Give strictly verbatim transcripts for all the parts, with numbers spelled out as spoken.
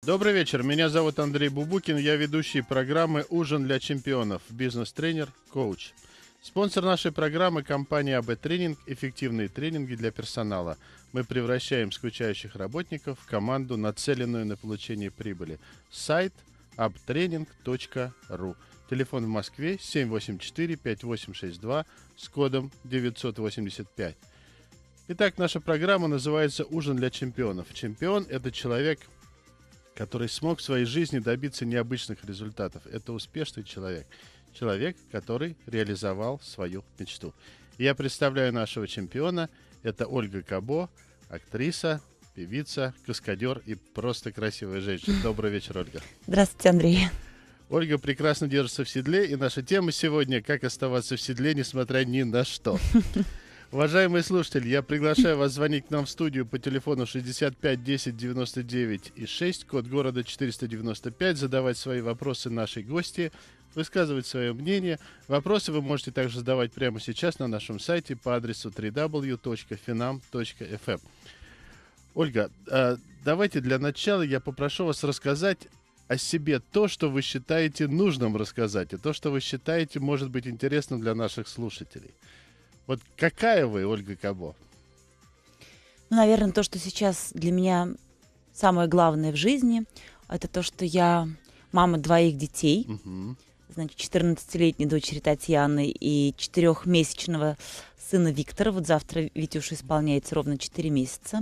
Добрый вечер, меня зовут Андрей Бубукин, я ведущий программы «Ужин для чемпионов», бизнес-тренер, коуч. Спонсор нашей программы – компания эй би Тренинг, эффективные тренинги для персонала. Мы превращаем скучающих работников в команду, нацеленную на получение прибыли. Сайт эй би тренинг точка ру. Телефон в Москве семь восемь четыре пять восемь шесть два с кодом девятьсот восемьдесят пять. Итак, наша программа называется «Ужин для чемпионов». Чемпион – это человек, который смог в своей жизни добиться необычных результатов. Это успешный человек. Человек, который реализовал свою мечту. Я представляю нашего чемпиона. Это Ольга Кабо, актриса, певица, каскадер и просто красивая женщина. Добрый вечер, Ольга. Здравствуйте, Андрей. Ольга прекрасно держится в седле, и наша тема сегодня – как оставаться в седле, несмотря ни на что. Уважаемые слушатели, я приглашаю вас звонить к нам в студию по телефону шестьдесят пять десять девяносто девять и шесть, код города четыреста девяносто пять, задавать свои вопросы нашей гости, высказывать свое мнение. Вопросы вы можете также задавать прямо сейчас на нашем сайте по адресу дабл ю дабл ю дабл ю точка финам точка эф эм. Ольга, давайте для начала я попрошу вас рассказать о себе то, что вы считаете нужным рассказать, и то, что вы считаете может быть интересным для наших слушателей. Вот какая вы, Ольга Кабо? Ну, наверное, то, что сейчас для меня самое главное в жизни, это то, что я мама двоих детей. Угу. Значит, четырнадцатилетней дочери Татьяны и четырехмесячного сына Виктора. Вот завтра Витюше исполняется ровно четыре месяца.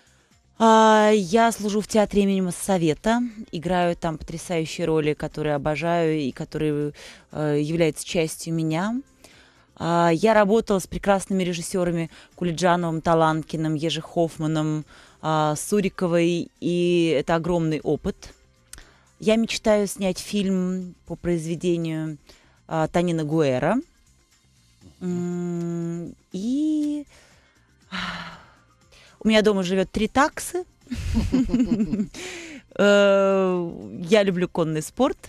Я служу в театре имени Моссовета, играю там потрясающие роли, которые обожаю и которые являются частью меня. Я работала с прекрасными режиссерами Кулиджановым, Таланкиным, Ежи Хоффманом, Суриковой, и это огромный опыт. Я мечтаю снять фильм по произведению Тонина Гуэра. И у меня дома живет три таксы. Я люблю конный спорт.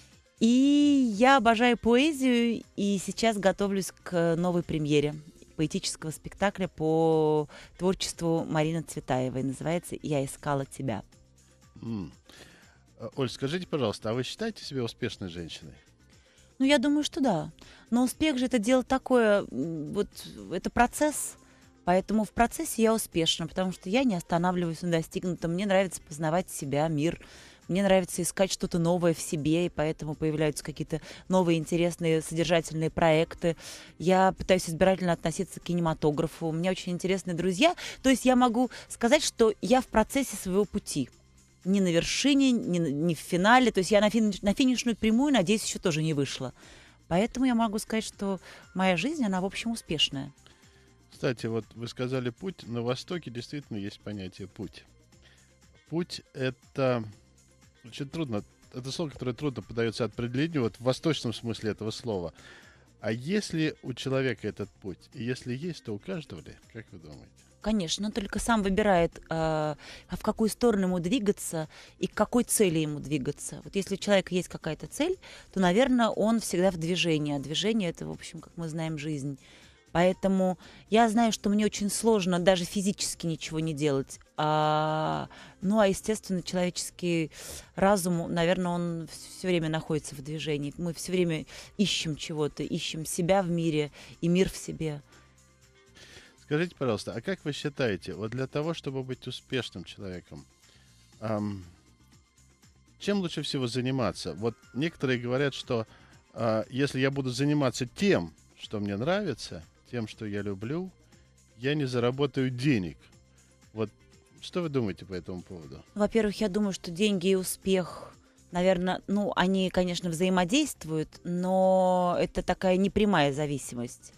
И я обожаю поэзию, и сейчас готовлюсь к новой премьере поэтического спектакля по творчеству Марины Цветаевой. Называется «Я искала тебя». Mm. Оль, скажите, пожалуйста, а вы считаете себя успешной женщиной? Ну, я думаю, что да. Но успех же это дело такое, вот это процесс, поэтому в процессе я успешна, потому что я не останавливаюсь на достигнутом. Мне нравится познавать себя, мир. Мне нравится искать что-то новое в себе, и поэтому появляются какие-то новые интересные содержательные проекты. Я пытаюсь избирательно относиться к кинематографу. У меня очень интересные друзья. То есть я могу сказать, что я в процессе своего пути. Не на вершине, не, не в финале. То есть я на, финиш, на финишную прямую, надеюсь, еще тоже не вышла. Поэтому я могу сказать, что моя жизнь, она, в общем, успешная. Кстати, вот вы сказали «путь». На Востоке действительно есть понятие «путь». Путь — это... Очень трудно, это слово, которое трудно поддается определению, вот в восточном смысле этого слова. А если у человека этот путь, и если есть, то у каждого ли, как вы думаете? Конечно, он только сам выбирает, э, в какую сторону ему двигаться и к какой цели ему двигаться. Вот если у человека есть какая-то цель, то, наверное, он всегда в движении. А движение — это, в общем, как мы знаем, жизнь. Поэтому я знаю, что мне очень сложно даже физически ничего не делать. А, ну, а, естественно, человеческий разум, наверное, он все время находится в движении. Мы все время ищем чего-то, ищем себя в мире и мир в себе. Скажите, пожалуйста, а как вы считаете, вот для того, чтобы быть успешным человеком, эм, чем лучше всего заниматься? Вот некоторые говорят, что э, если я буду заниматься тем, что мне нравится, тем, что я люблю, я не заработаю денег. Вот что вы думаете по этому поводу? Во-первых, я думаю, что деньги и успех, наверное, ну, они, конечно, взаимодействуют, но это такая непрямая зависимость.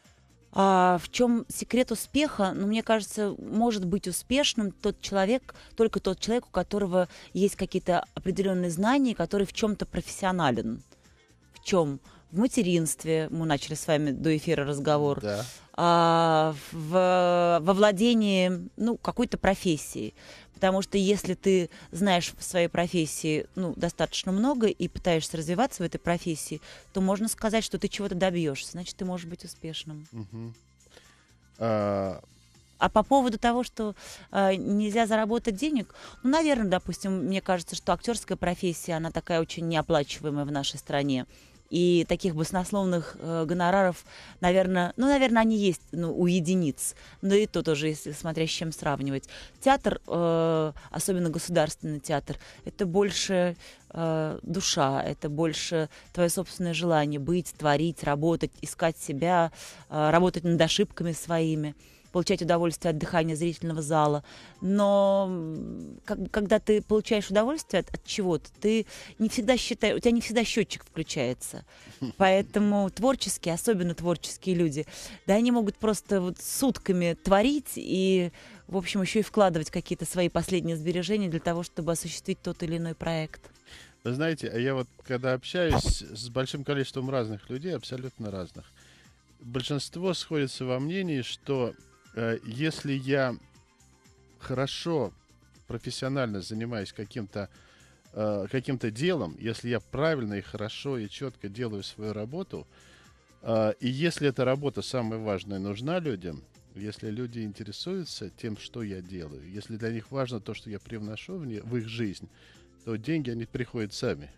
А в чем секрет успеха? Ну, мне кажется, может быть успешным тот человек, только тот человек, у которого есть какие-то определенные знания, который в чем-то профессионален. В чем? В материнстве, мы начали с вами до эфира разговор, Да. а, в, во владении, ну, какой-то профессией. Потому что если ты знаешь в своей профессии, ну, достаточно много и пытаешься развиваться в этой профессии, то можно сказать, что ты чего-то добьешься, значит, ты можешь быть успешным. Угу. А, А по поводу того, что э, нельзя заработать денег, ну, наверное, допустим, мне кажется, что актерская профессия, она такая очень неоплачиваемая в нашей стране. И таких баснословных э, гонораров, наверное, ну, наверное, они есть, ну, у единиц. Но и то тоже, если смотря с чем сравнивать. Театр, э, особенно государственный театр, это больше э, душа, это больше твое собственное желание быть, творить, работать, искать себя, э, работать над ошибками своими, получать удовольствие от дыхания зрительного зала. Но как, когда ты получаешь удовольствие от, от чего-то, ты не всегда считаешь, у тебя не всегда счетчик включается. Поэтому творческие, особенно творческие люди, да, они могут просто вот сутками творить и, в общем, еще и вкладывать какие-то свои последние сбережения для того, чтобы осуществить тот или иной проект. Вы знаете, а я вот когда общаюсь с большим количеством разных людей, абсолютно разных, большинство сходится во мнении, что если я хорошо, профессионально занимаюсь каким-то э, каким-то делом, если я правильно и хорошо и четко делаю свою работу, э, и если эта работа, самая важная, нужна людям, если люди интересуются тем, что я делаю, если для них важно то, что я привношу в, не, в их жизнь, то деньги, они приходят сами.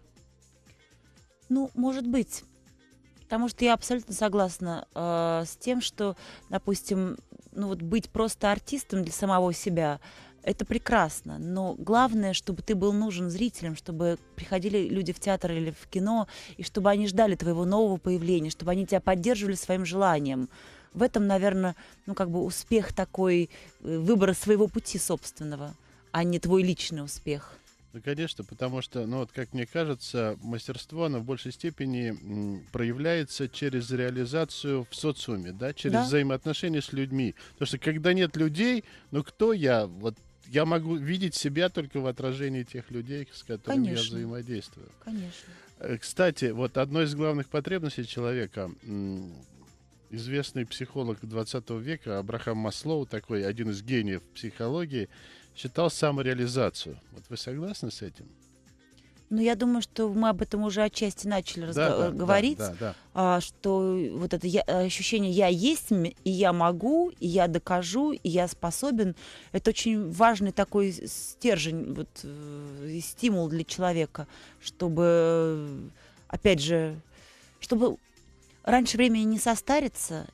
Ну, может быть. Потому что я абсолютно согласна э, с тем, что, допустим, ну вот быть просто артистом для самого себя, это прекрасно. Но главное, чтобы ты был нужен зрителям, чтобы приходили люди в театр или в кино, и чтобы они ждали твоего нового появления, чтобы они тебя поддерживали своим желанием. В этом, наверное, ну как бы успех такой, выбора своего пути собственного, а не твой личный успех. Ну, конечно, потому что, ну, вот, как мне кажется, мастерство, оно в большей степени м, проявляется через реализацию в социуме, да, через Да. взаимоотношения с людьми. Потому что когда нет людей, ну, кто я? Вот я могу видеть себя только в отражении тех людей, с которыми Конечно. я взаимодействую. Конечно. Э, Кстати, вот одной из главных потребностей человека, м, известный психолог двадцатого века Абрахам Маслоу, такой один из гениев психологии, считал самореализацию. Вот вы согласны с этим? Ну, я думаю, что мы об этом уже отчасти начали разго- Да, да, говорить, да, да, да. а, что вот это я- ощущение «я есть», м, и «я могу», и «я докажу», и «я способен» — это очень важный такой стержень, вот, э, и стимул для человека, чтобы, э, опять же, чтобы раньше времени не состариться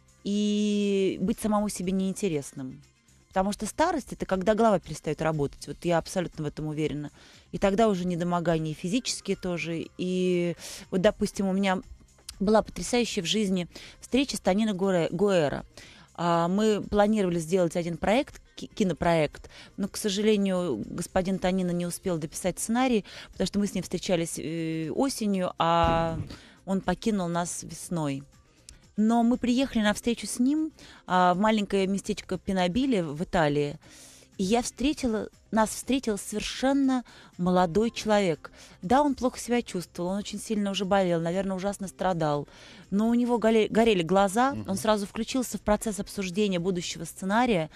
и быть самому себе неинтересным. Потому что старость — это когда голова перестает работать. Вот я абсолютно в этом уверена. И тогда уже недомогания физические тоже. И вот, допустим, у меня была потрясающая в жизни встреча с Тонино Горе- Гуэра. А, Мы планировали сделать один проект, ки- кинопроект, но, к сожалению, господин Тонино не успел дописать сценарий, потому что мы с ним встречались э, осенью, а он покинул нас весной. Но мы приехали на встречу с ним а, в маленькое местечко Пинабиле в Италии. И я встретила, нас встретил совершенно молодой человек. Да, он плохо себя чувствовал, он очень сильно уже болел, наверное, ужасно страдал. Но у него горе- горели глаза, он сразу включился в процесс обсуждения будущего сценария.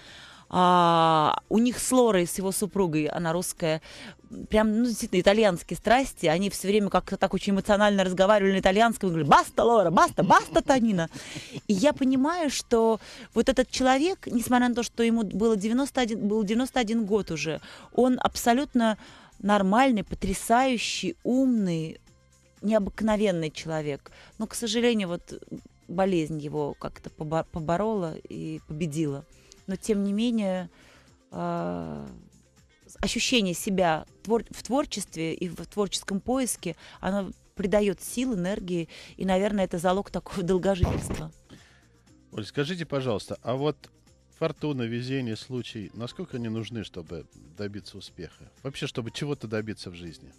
А, у них с Лорой, с его супругой, она русская, прям, ну, действительно, итальянские страсти. Они все время как-то так очень эмоционально разговаривали на итальянском. И говорили: «Баста, Лора, баста, баста, Тонино». И я понимаю, что вот этот человек, несмотря на то, что ему было девяносто один, был девяносто один год уже, он абсолютно нормальный, потрясающий, умный, необыкновенный человек. Но, к сожалению, вот болезнь его как-то побо- поборола и победила. Но, тем не менее, э, ощущение себя твор- в творчестве и в творческом поиске, оно придает сил, энергии, и, наверное, это залог такого долгожительства. Оль, скажите, пожалуйста, а вот фортуна, везение, случай, насколько они нужны, чтобы добиться успеха? Вообще, чтобы чего-то добиться в жизни?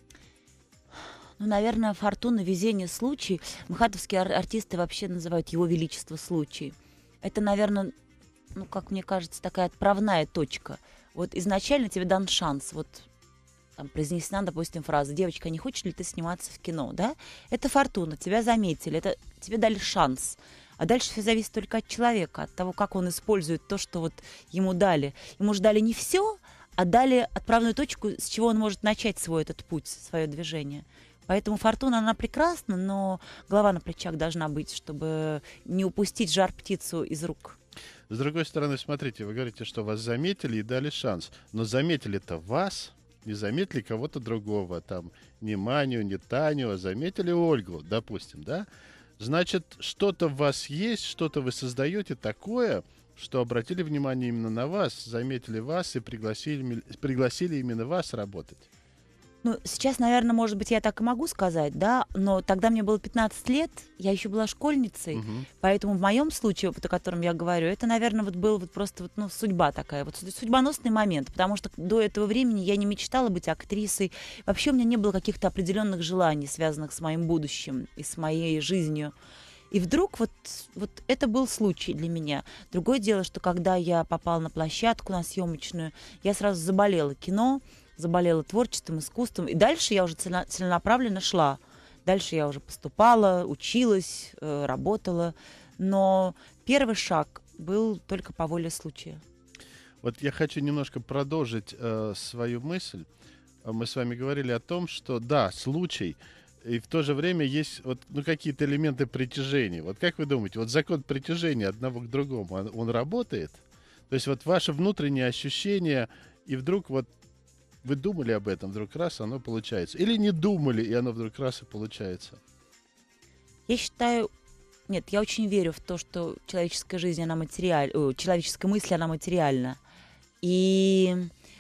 Ну, наверное, фортуна, везение, случай. Мхатовские ар- артисты вообще называют его величество случай. Это, наверное, ну, как мне кажется, такая отправная точка. Вот изначально тебе дан шанс. Вот там произнесена, допустим, фраза: «Девочка, не хочешь ли ты сниматься в кино?» Да? Это фортуна, тебя заметили, это тебе дали шанс. А дальше все зависит только от человека, от того, как он использует то, что вот ему дали. Ему же дали не все, а дали отправную точку, с чего он может начать свой этот путь, свое движение. Поэтому фортуна, она прекрасна, но голова на плечах должна быть, чтобы не упустить жар-птицу из рук. С другой стороны, смотрите, вы говорите, что вас заметили и дали шанс. Но заметили-то вас, не заметили кого-то другого. Там не Маню, не Таню, а заметили Ольгу, допустим, да? Значит, что-то в вас есть, что-то вы создаете такое, что обратили внимание именно на вас, заметили вас и пригласили, пригласили именно вас работать. Ну, сейчас, наверное, может быть, я так и могу сказать, да, но тогда мне было пятнадцать лет, я еще была школьницей, Мгм. поэтому в моем случае, вот о котором я говорю, это, наверное, вот был вот просто вот, ну, судьба такая, вот суд- судьбоносный момент, потому что до этого времени я не мечтала быть актрисой, вообще у меня не было каких-то определенных желаний, связанных с моим будущим и с моей жизнью. И вдруг вот, вот это был случай для меня. Другое дело, что когда я попала на площадку, на съемочную, я сразу заболела кино, заболела творчеством, искусством. И дальше я уже целена- целенаправленно шла. Дальше я уже поступала, училась, э, работала. Но первый шаг был только по воле случая. Вот я хочу немножко продолжить э, свою мысль. А Мы с вами говорили о том, что да, случай, и в то же время есть вот, ну, какие-то элементы притяжения. Вот как вы думаете, вот закон притяжения одного к другому, он, он работает? То есть вот ваше внутреннее ощущение, и вдруг вот вы думали об этом, вдруг раз, оно получается. Или не думали, и оно вдруг раз и получается. Я считаю, нет, я очень верю в то, что человеческая жизнь, она материальна, человеческая мысль, она материальна. И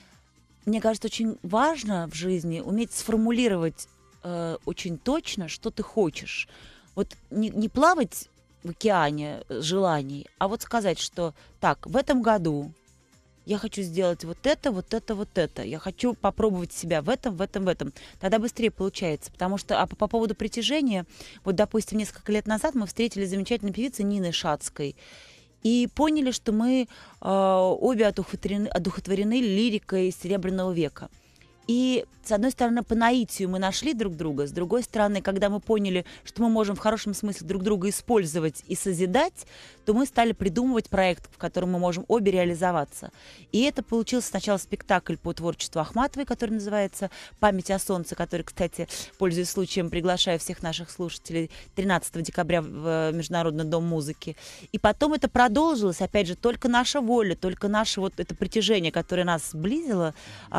мне кажется, очень важно в жизни уметь сформулировать э, очень точно, что ты хочешь. Вот не, не плавать в океане э, желаний, а вот сказать, что так, в этом году я хочу сделать вот это, вот это, вот это. Я хочу попробовать себя в этом, в этом, в этом. Тогда быстрее получается. Потому что а по, по поводу притяжения, вот, допустим, несколько лет назад мы встретили замечательную певицу Нины Шацкой. И поняли, что мы э, обе одухотворены, одухотворены лирикой Серебряного века. И, с одной стороны, по наитию мы нашли друг друга, с другой стороны, когда мы поняли, что мы можем в хорошем смысле друг друга использовать и созидать, то мы стали придумывать проект, в котором мы можем обе реализоваться. И это получился сначала спектакль по творчеству Ахматовой, который называется «Память о солнце», который, кстати, пользуясь случаем, приглашаю всех наших слушателей тринадцатого декабря в Международный дом музыки. И потом это продолжилось, опять же, только наша воля, только наше вот это притяжение, которое нас сблизило,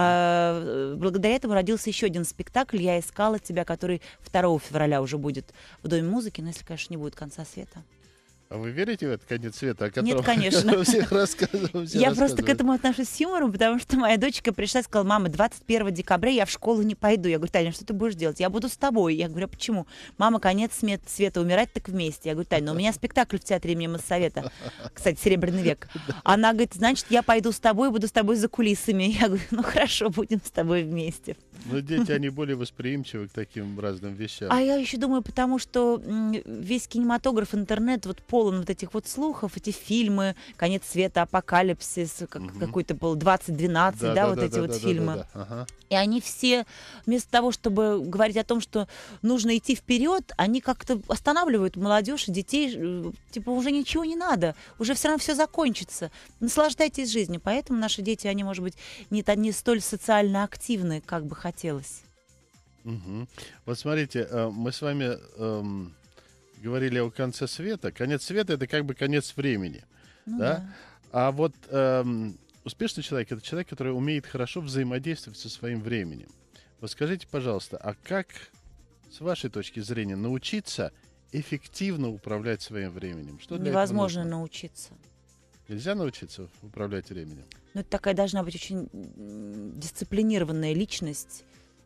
а, благодаря этому родился еще один спектакль «Я искала тебя», который второго февраля уже будет в Доме музыки, но если, конечно, не будет конца света. А вы верите в этот конец света, о котором, Нет, конечно. котором всех рассказывал, все Я просто к рассказывают? этому отношусь с юмором, потому что моя дочка пришла и сказала: мама, двадцать первого декабря я в школу не пойду. Я говорю: Таня, что ты будешь делать? Я буду с тобой. Я говорю: а почему? Мама, конец смет- света, умирать так вместе. Я говорю: Таня, ну у меня спектакль в театре имени Моссовета, кстати, «Серебряный век». Она говорит: значит, я пойду с тобой, буду с тобой за кулисами. Я говорю: ну хорошо, будем с тобой вместе. Ну, дети, они более восприимчивы к таким разным вещам. А я еще думаю, потому что м, весь кинематограф, интернет вот полон вот этих вот слухов, эти фильмы «Конец света», «Апокалипсис», как, Мгм. какой-то был двадцать двенадцать, да, вот эти вот фильмы. да. Ага. И они все, вместо того, чтобы говорить о том, что нужно идти вперед, они как-то останавливают молодежь и детей, э, типа уже ничего не надо, уже все равно все закончится. Наслаждайтесь жизнью. Поэтому наши дети, они, может быть, не, та- не столь социально активны, как бы хотелось. Мгм. Вот смотрите, э, мы с вами эм, говорили о конце света. Конец света — это как бы конец времени. Ну Да? да. А вот эм, успешный человек — это человек, который умеет хорошо взаимодействовать со своим временем. Вот скажите, пожалуйста, а как, с вашей точки зрения, научиться эффективно управлять своим временем? Что для этого Невозможно нужно? научиться. Нельзя научиться управлять временем? Ну, это такая должна быть очень м, дисциплинированная личность,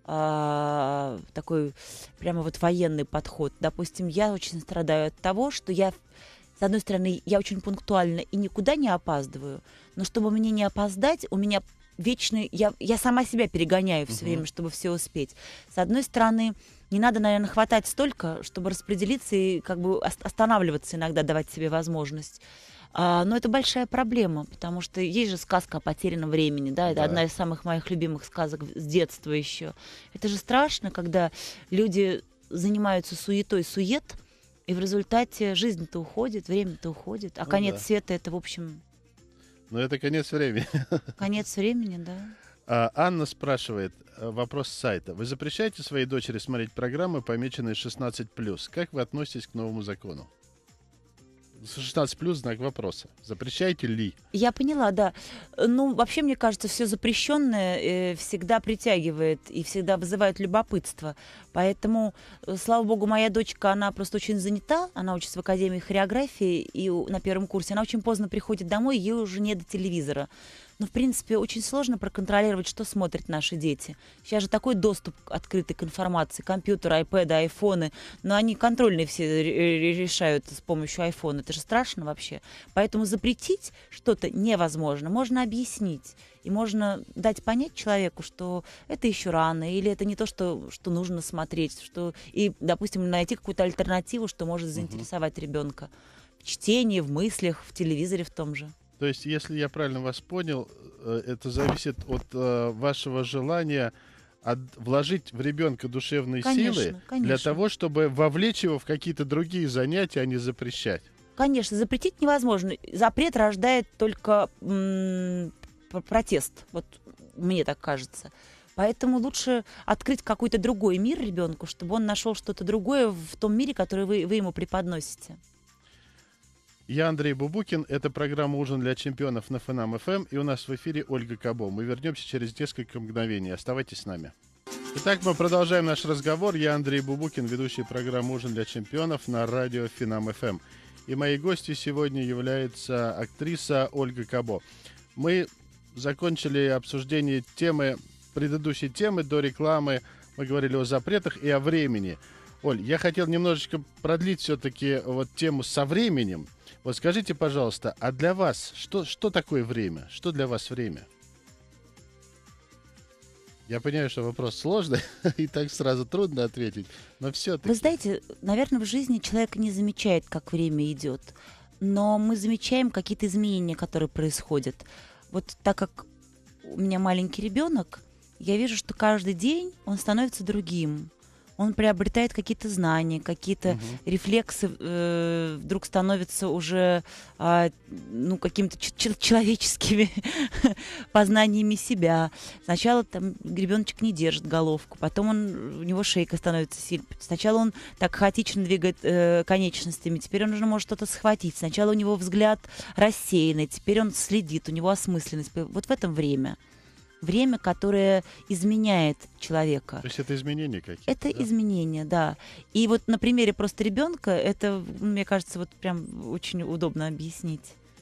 а, такой прямо вот военный подход. Допустим, я очень страдаю от того, что я, с одной стороны, я очень пунктуальна и никуда не опаздываю, но чтобы мне не опоздать, у меня вечный, я, я сама себя перегоняю все Мгм. время, чтобы все успеть. С одной стороны, не надо, наверное, хватать столько, чтобы распределиться и как бы ос- останавливаться иногда, давать себе возможность. А, но это большая проблема, потому что есть же сказка о потерянном времени, да, это Да. одна из самых моих любимых сказок с детства еще. Это же страшно, когда люди занимаются суетой сует, и в результате жизнь-то уходит, время-то уходит, а Ну конец да. света — это, в общем, Но это конец времени. конец времени, да. А, Анна спрашивает, э, вопрос с сайта. Вы запрещаете своей дочери смотреть программы, помеченные шестнадцать плюс? Как вы относитесь к новому закону? шестнадцать плюс знак вопроса. Запрещаете ли? Я поняла, да. Ну, вообще, мне кажется, все запрещенное э, всегда притягивает и всегда вызывает любопытство. Поэтому, э, слава богу, моя дочка, она просто очень занята. Она учится в Академии хореографии и у- на первом курсе. Она очень поздно приходит домой, ей уже не до телевизора. Но, в принципе, очень сложно проконтролировать, что смотрят наши дети. Сейчас же такой доступ открытый к информации. Компьютеры, айпэды, айфоны. Но они контрольные все ре- ре- решают с помощью айфона. Это же страшно вообще. Поэтому запретить что-то невозможно. Можно объяснить. И можно дать понять человеку, что это еще рано, или это не то, что, что нужно смотреть. Что... И, допустим, найти какую-то альтернативу, что может заинтересовать ребенка. В чтении, в мыслях, в телевизоре в том же. То есть, если я правильно вас понял, э, это зависит от э, вашего желания от- вложить в ребенка душевные Конечно, силы для конечно. того, чтобы вовлечь его в какие-то другие занятия, а не запрещать. Конечно, запретить невозможно. Запрет рождает только м, п- протест. Вот мне так кажется. Поэтому лучше открыть какой-то другой мир ребенку, чтобы он нашел что-то другое в том мире, который вы, вы ему преподносите. Я Андрей Бубукин. Это программа «Ужин для чемпионов» на Фенам эф эм. И у нас в эфире Ольга Кабо. Мы вернемся через несколько мгновений. Оставайтесь с нами. Итак, мы продолжаем наш разговор. Я Андрей Бубукин, ведущий программы «Ужин для чемпионов» на радио Фенам эф эм. И моей гостью сегодня является актриса Ольга Кабо. Мы закончили обсуждение темы, предыдущей темы до рекламы. Мы говорили о запретах и о времени. Оль, я хотел немножечко продлить все-таки вот тему со временем. Вот скажите, пожалуйста, а для вас что, что такое время? Что для вас время? Я понимаю, что вопрос сложный, и так сразу трудно ответить, но все-таки... Вы знаете, наверное, в жизни человек не замечает, как время идет, но мы замечаем какие-то изменения, которые происходят. Вот так как у меня маленький ребенок, я вижу, что каждый день он становится другим. Он приобретает какие-то знания, какие-то Мгм. рефлексы, э, вдруг становятся уже а, ну, какими-то ч- ч- человеческими познаниями себя. Сначала там ребеночек не держит головку, потом он, у него шейка становится сильно. Сначала он так хаотично двигает э, конечностями, теперь он уже может что-то схватить. Сначала у него взгляд рассеянный, теперь он следит, у него осмысленность. Вот в этом время. Время, которое изменяет человека. То есть это изменения какие-то? Это да? изменения, да. И вот на примере просто ребенка это, мне кажется, вот прям очень удобно объяснить.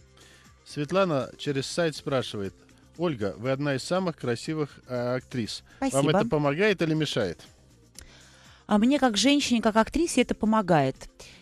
Светлана через сайт спрашивает. Ольга, вы одна из самых красивых э, актрис. Вам Спасибо. это помогает или мешает? А мне как женщине, как актрисе это помогает.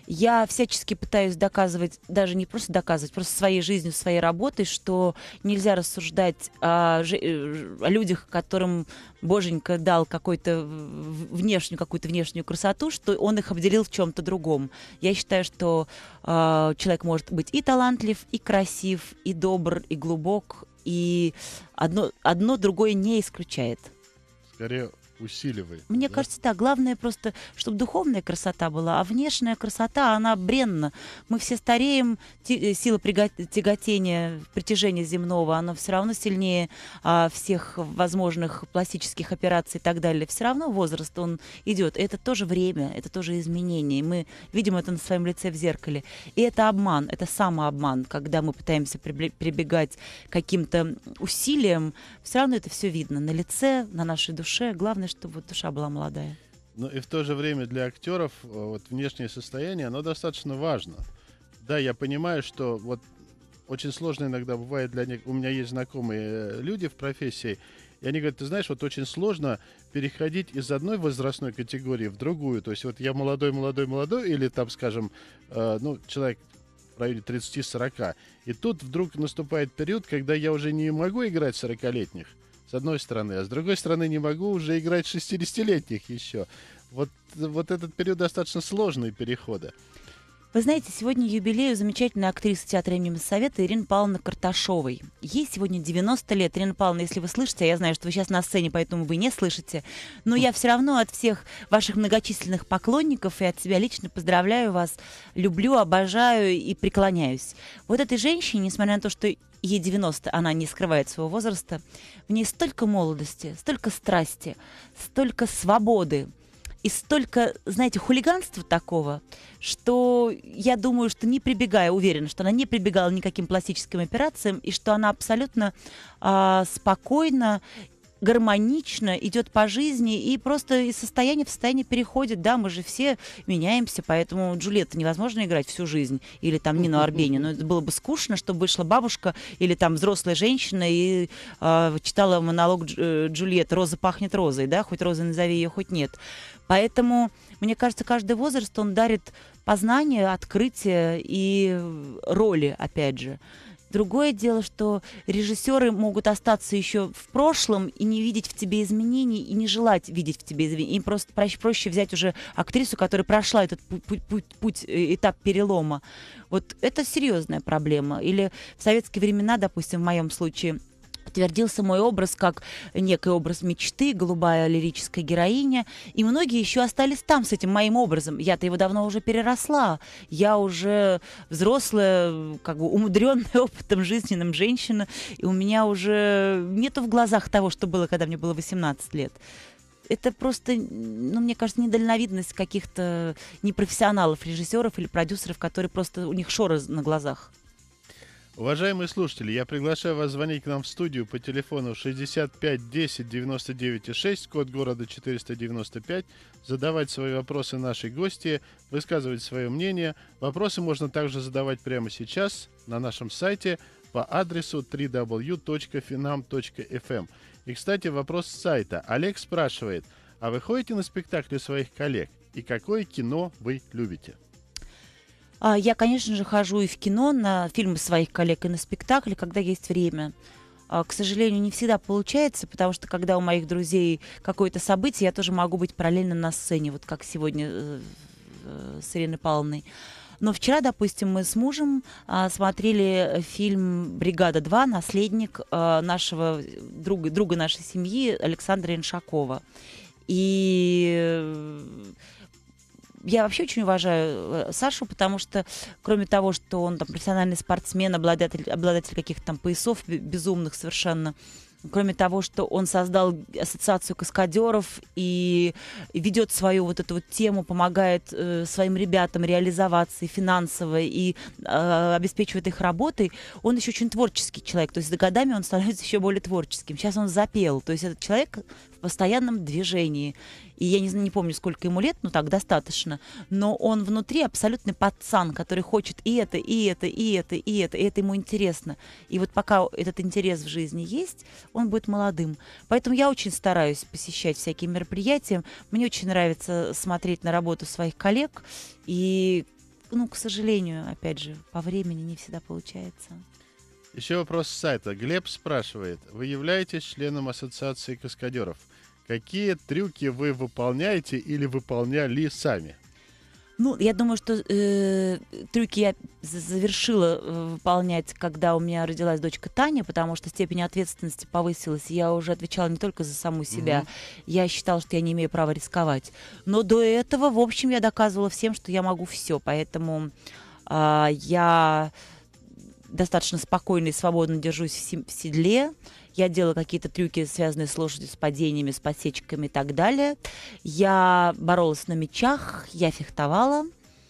Я всячески пытаюсь доказывать, даже не просто доказывать, просто своей жизнью, своей работой, что нельзя рассуждать о, же- э, о людях, которым Боженька дал какой-то в- внешнюю, какую-то внешнюю красоту, что он их обделил в чем-то другом. Я считаю, что э, человек может быть и талантлив, и красив, и добр, и глубок, и одно, одно другое не исключает. Скорее усиливает. Мне да? кажется, да, главное просто, чтобы духовная красота была, а внешняя красота, она бренна. Мы все стареем, ти- сила прига- тяготения, притяжения земного, оно все равно сильнее а, всех возможных пластических операций и так далее. Все равно возраст, он идет. И это тоже время, это тоже изменение. И мы видим это на своем лице в зеркале. И это обман, это самообман, когда мы пытаемся прибле- прибегать к каким-то усилиям, все равно это все видно на лице, на нашей душе. Главное, чтобы вот душа была молодая. Но и в то же время для актеров э, вот, внешнее состояние, оно достаточно важно. Да, я понимаю, что вот очень сложно иногда бывает для них. У меня есть знакомые э, люди в профессии, и они говорят, ты знаешь, вот очень сложно переходить из одной возрастной категории в другую. То есть вот я молодой, молодой, молодой, или там, скажем, э, ну, человек в районе тридцати-сорока. И тут вдруг наступает период, когда я уже не могу играть сорокалетних, с одной стороны, а с другой стороны не могу уже играть шестидесятилетних еще. Вот, вот этот период достаточно сложный перехода. Вы знаете, сегодня юбилей у замечательной актрисы театра имени Моссовета Ирины Павловны Карташовой. Ей сегодня девяносто лет. Ирина Павловна, если вы слышите, а я знаю, что вы сейчас на сцене, поэтому вы не слышите, но я все равно от всех ваших многочисленных поклонников и от себя лично поздравляю вас, люблю, обожаю и преклоняюсь. Вот этой женщине, несмотря на то, что ей девяносто, она не скрывает своего возраста, в ней столько молодости, столько страсти, столько свободы. и столько, знаете, хулиганства такого, что я думаю, что не прибегая, уверена, что она не прибегала ни к каким пластическим операциям, и что она абсолютно а, спокойно, гармонично идет по жизни и просто из состояния в состояние переходит. Да, мы же все меняемся, поэтому Джульетту невозможно играть всю жизнь. Или там Нину Арбенину. Но это было бы скучно, чтобы вышла бабушка или там взрослая женщина и э, читала монолог Дж- Джульетты «Роза пахнет розой», да, хоть розой назови ее, хоть нет. Поэтому, мне кажется, каждый возраст, он дарит познание, открытие и роли, опять же. Другое дело, что режиссеры могут остаться еще в прошлом и не видеть в тебе изменений, и не желать видеть в тебе изменений. Им просто проще, проще взять уже актрису, которая прошла этот путь, путь, путь, путь, этап перелома. Вот это серьезная проблема. Или в советские времена, допустим, в моем случае, утвердился мой образ как некий образ мечты, голубая лирическая героиня, и многие еще остались там с этим моим образом. Я-то его давно уже переросла. Я уже взрослая, как бы умудренная опытом жизненным женщина, и у меня уже нету в глазах того, что было, когда мне было восемнадцать лет. Это просто, ну, мне кажется, недальновидность каких-то непрофессионалов, режиссеров или продюсеров, которые просто, у них шоры на глазах. Уважаемые слушатели, я приглашаю вас звонить к нам в студию по телефону шестьдесят пять десять девяносто девять шесть, код города четыреста девяносто пять, задавать свои вопросы нашей гости, высказывать свое мнение. Вопросы можно также задавать прямо сейчас на нашем сайте по адресу дабл ю дабл ю дабл ю точка финам точка эф эм. И, кстати, вопрос с сайта. Олег спрашивает, а вы ходите на спектакли своих коллег? И какое кино вы любите? Я, конечно же, хожу и в кино, на фильмы своих коллег, и на спектакли, когда есть время. К сожалению, не всегда получается, потому что когда у моих друзей какое-то событие, я тоже могу быть параллельно на сцене, вот как сегодня с Ириной Павловной. Но вчера, допустим, мы с мужем смотрели фильм «Бригада два», наследник нашего друга, друга нашей семьи Александра Иншакова. И я вообще очень уважаю Сашу, потому что, кроме того, что он там профессиональный спортсмен, обладатель, обладатель каких-то там поясов безумных совершенно, кроме того, что он создал ассоциацию каскадеров и ведет свою вот эту вот тему, помогает э, своим ребятам реализоваться и финансово, и э, обеспечивает их работой, он еще очень творческий человек. То есть с годами он становится еще более творческим. Сейчас он запел. То есть этот человек в постоянном движении. И я не, не помню, сколько ему лет, ну так, достаточно. Но он внутри абсолютный пацан, который хочет и это, и это, и это, и это. И это ему интересно. И вот пока этот интерес в жизни есть, он будет молодым. Поэтому я очень стараюсь посещать всякие мероприятия. Мне очень нравится смотреть на работу своих коллег. И, ну, к сожалению, опять же, по времени не всегда получается. Еще вопрос с сайта. Глеб спрашивает. Вы являетесь членом ассоциации каскадеров? Какие трюки вы выполняете или выполняли сами? Ну, я думаю, что э, трюки я завершила э, выполнять, когда у меня родилась дочка Таня, потому что степень ответственности повысилась. Я уже отвечала не только за саму себя. Mm-hmm. Я считала, что я не имею права рисковать. Но до этого, в общем, я доказывала всем, что я могу все. Поэтому э, я достаточно спокойно и свободно держусь в седле. Я делала какие-то трюки, связанные с лошадью, с падениями, с подсечками и так далее. Я боролась на мечах, я фехтовала.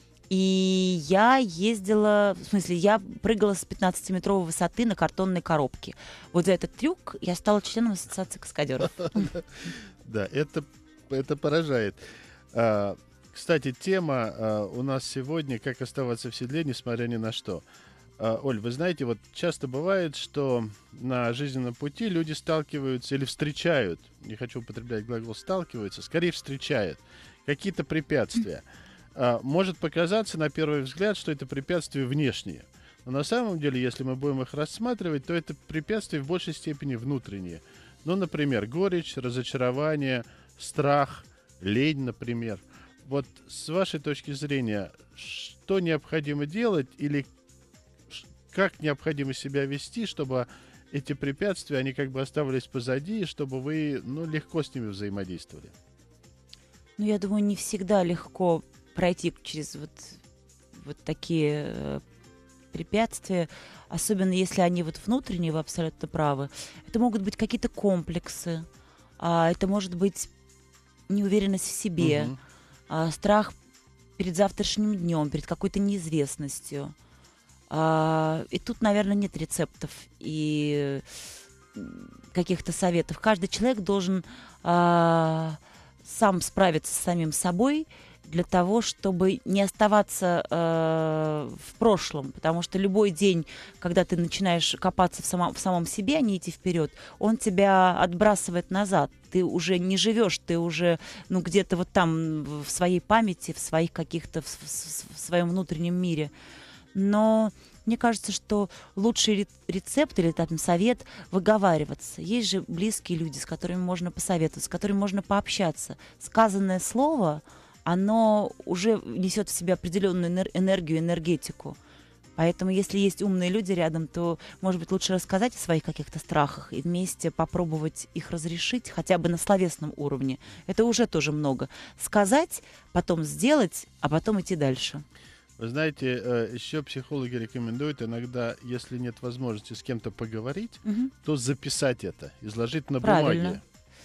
И я ездила, в смысле, я прыгала с пятнадцатиметровой высоты на картонной коробке. Вот за этот трюк я стала членом ассоциации каскадеров. Да, это, это поражает. Кстати, тема у нас сегодня «Как оставаться в седле, несмотря ни на что». Оль, вы знаете, вот часто бывает, что на жизненном пути люди сталкиваются или встречают, не хочу употреблять глагол «сталкиваются», скорее встречают какие-то препятствия. Может показаться на первый взгляд, что это препятствия внешние. Но на самом деле, если мы будем их рассматривать, то это препятствия в большей степени внутренние. Ну, например, горечь, разочарование, страх, лень, например. Вот с вашей точки зрения, что необходимо делать или как необходимо себя вести, чтобы эти препятствия, они как бы оставались позади, чтобы вы, ну, легко с ними взаимодействовали? Ну, я думаю, не всегда легко пройти через вот, вот такие э, препятствия, особенно если они вот внутренние, вы абсолютно правы. Это могут быть какие-то комплексы, а это может быть неуверенность в себе, Мгм. а, страх перед завтрашним днем, перед какой-то неизвестностью. А, и тут, наверное, нет рецептов и м, каких-то советов. Каждый человек должен а, сам справиться с самим собой для того, чтобы не оставаться э, в прошлом. Потому что любой день, когда ты начинаешь копаться в, само- в самом себе, а не идти вперед, он тебя отбрасывает назад. Ты уже не живешь, ты уже ну, где-то вот там в своей памяти, в своих каких-то, в, в- в своем внутреннем мире. Но мне кажется, что лучший ре- рецепт или там, совет — выговариваться. Есть же близкие люди, с которыми можно посоветоваться, с которыми можно пообщаться. Сказанное слово, оно уже несет в себе определенную энер- энергию, энергетику. Поэтому, если есть умные люди рядом, то, может быть, лучше рассказать о своих каких-то страхах и вместе попробовать их разрешить хотя бы на словесном уровне. Это уже тоже много. Сказать, потом сделать, а потом идти дальше. Вы знаете, э, еще психологи рекомендуют иногда, если нет возможности с кем-то поговорить, Мгм. то записать это, изложить на Правильно. бумаге.